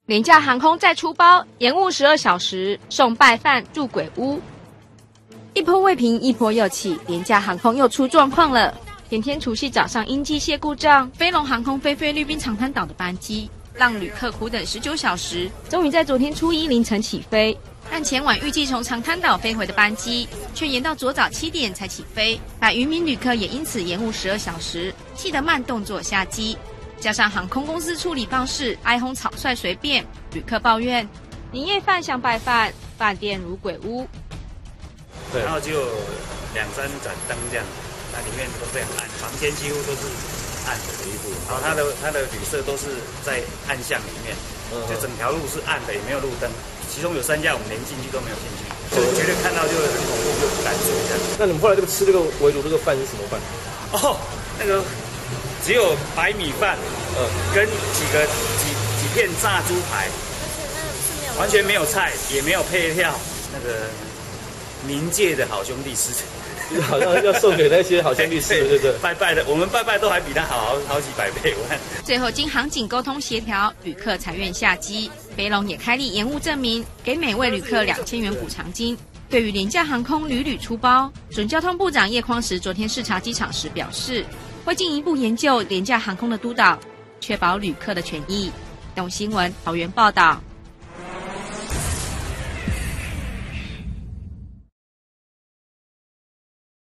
廉价航空再出包，延误12小时，送拜饭住鬼屋。一波未平，一波又起，廉价航空又出状况了。前天除夕早上因机械故障，飞龙航空飞菲律宾长滩岛的班机，让旅客苦等19小时，终于在昨天初一凌晨起飞。但前晚预计从长滩岛飞回的班机，却延到昨早7点才起飞，把渔民旅客也因此延误12小时，气得慢动作下机。加上航空公司处理方式哀轰草率随便，旅客抱怨年夜饭像拜饭，饭店如鬼屋。 对，然后就有2、3盏灯这样，那里面都非常暗，房间几乎都是暗的一部分。然后它的旅社都是在暗巷里面，就整条路是暗的，也没有路灯。其中有3家我们连进去都没有进去，就觉得看到就很恐怖，就不敢睡这样。 那你们后来吃这个围炉这个饭是什么饭？ 哦，那个只有白米饭，跟几片炸猪排，完全没有菜，也没有配料。那个冥界的好兄弟吃， 好像要送给那些好兄弟吃的，对不对？ 拜拜的，我们拜拜都还比他好几百倍。 最后经航警沟通协调，旅客才愿下机。飞龙也开立延误证明，给每位旅客2000元补偿金。对于廉价航空屡屡出包，准交通部长叶匡时昨天视察机场时表示，会进一步研究廉价航空的督导，确保旅客的权益。东新闻桃园报道。